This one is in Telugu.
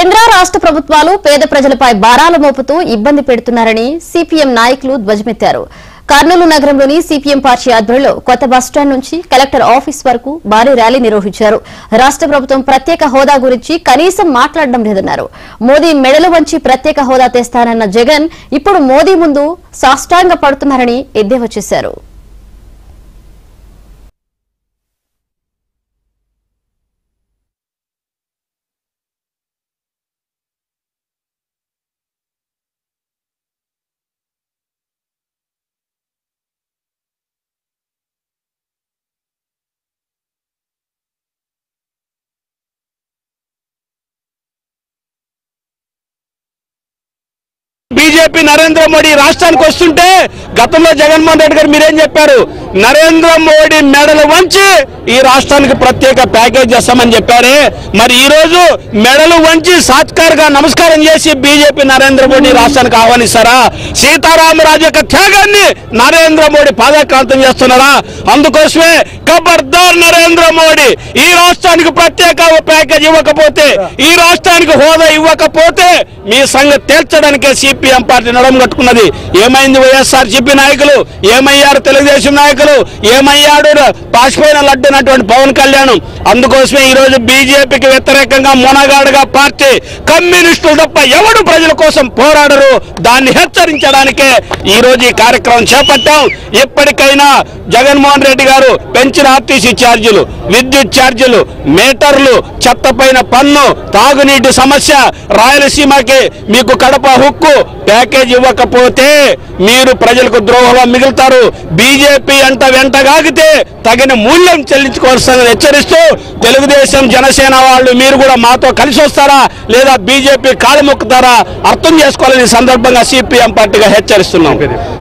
కేంద్ర రాష్ట్ర ప్రభుత్వాలు పేద ప్రజలపై భారాలు మోపుతూ ఇబ్బంది పెడుతున్నారని సిపిఎం నాయకులు ధ్వజమెత్తారు. కర్నూలు నగరంలోని సిపిఎం పార్టీ ఆధ్వర్యంలో కొత్త బస్టాండ్ నుంచి కలెక్టర్ ఆఫీస్ వరకు భారీ ర్యాలీ నిర్వహించారు. రాష్ట్ర ప్రభుత్వం ప్రత్యేక హోదా గురించి కనీసం మాట్లాడడం లేదన్నారు. మోదీ మెడలు వంచి ప్రత్యేక హోదా తెస్తానన్న జగన్ ఇప్పుడు మోదీ ముందు సాష్టాంగ పడుతున్నారని ఎద్దేవా చేశారు. బీజేపీ నరేంద్ర మోడీ రాష్ట్రానికి వస్తుంటే గతంలో జగన్మోహన్ రెడ్డి గారు మీరేం చెప్పారు? నరేంద్ర మోడీ మెడలు వంచి ఈ రాష్ట్రానికి ప్రత్యేక ప్యాకేజ్ చేస్తామని చెప్పారే. మరి ఈ రోజు మెడలు వంచి సాత్కారంగా నమస్కారం చేసి బీజేపీ నరేంద్ర మోడీ రాష్ట్రానికి ఆహ్వానిస్తారా? సీతారామరాజు యొక్క త్యాగాన్ని నరేంద్ర మోడీ పాదక్రాంతం చేస్తున్నారా? అందుకోసమే ఖబర్దార్ నరేంద్ర మోడీ ఈ రాష్ట్రానికి ప్రత్యేక ప్యాకేజ్ ఇవ్వకపోతే, ఈ రాష్ట్రానికి హోదా ఇవ్వకపోతే మీ సంగతి తేల్చడానికే సిపిఎం పార్టీ నడుము కట్టుకున్నది. ఏమైంది వైఎస్ఆర్సీపీ నాయకులు? ఏమయ్యారు తెలుగుదేశం నాయకులు? ఏమయ్యాడు పాసిపోయిన లడ్డునటువంటి పవన్ కళ్యాణ్? అందుకోసమే ఈ రోజు బీజేపీకి వ్యతిరేకంగా మొనగాడుగా పార్టీ కమ్యూనిస్టులు తప్ప ఎవడు ప్రజల కోసం పోరాడరు. దాన్ని హెచ్చరించడానికే ఈ రోజు ఈ కార్యక్రమం చేపట్టాం. ఇప్పటికైనా జగన్మోహన్ రెడ్డి గారు పెంచిన ఆర్టీసీ ఛార్జీలు, విద్యుత్ ఛార్జీలు, మీటర్లు, చెత్తపైన పన్ను, తాగునీటి సమస్య, రాయలసీమకి మీకు కడప హుక్కు ప్యాకేజ్ ఇవ్వకపోతే మీరు ప్రజలకు ద్రోహంగా మిగులుతారు. బీజేపీ అంట వెంటగాగితే తగిన మూల్యం చెల్లించుకోవాల్సిందని హెచ్చరిస్తూ తెలుగుదేశం జనసేన వాళ్ళు మీరు కూడా మాతో కలిసి వస్తారా లేదా బీజేపీ కాలు మొక్కుతారా అర్థం చేసుకోవాలని సందర్భంగా సిపిఎం పార్టీగా హెచ్చరిస్తున్నాం.